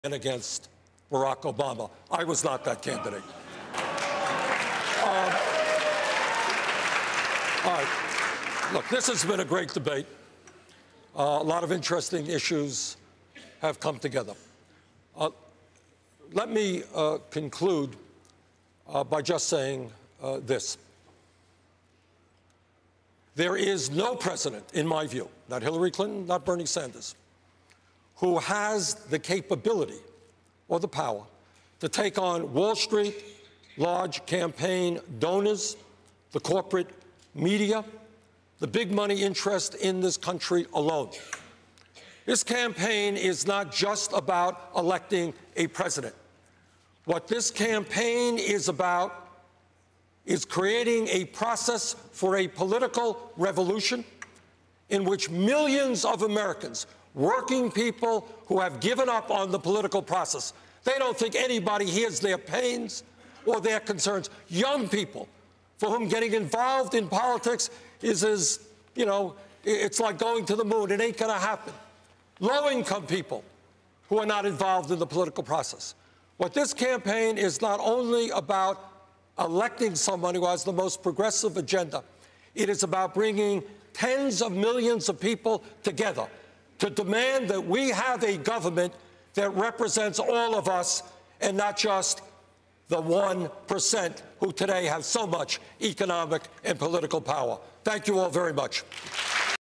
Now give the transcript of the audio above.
and against Barack Obama. I was not that candidate. All right. Look, this has been a great debate. A lot of interesting issues have come together. Let me conclude by just saying this. There is no president, in my view, not Hillary Clinton, not Bernie Sanders, who has the capability or the power to take on Wall Street, large campaign donors, the corporate media, the big money interest in this country alone. This campaign is not just about electing a president. What this campaign is about is creating a process for a political revolution in which millions of Americans, working people who have given up on the political process, they don't think anybody hears their pains or their concerns. Young people for whom getting involved in politics is as, you know, it's like going to the moon. It ain't going to happen. Low-income people who are not involved in the political process. What this campaign is not only about electing someone who has the most progressive agenda, it is about bringing tens of millions of people together to demand that we have a government that represents all of us and not just the 1% who today have so much economic and political power. Thank you all very much.